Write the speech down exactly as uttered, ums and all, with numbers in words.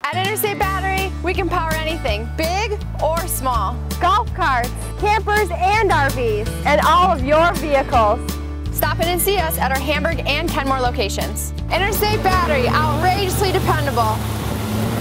At Interstate Battery, we can power anything, big or small. Golf carts, campers and R Vs, and all of your vehicles. Stop in and see us at our Hamburg and Kenmore locations. Interstate Battery, outrageously dependable.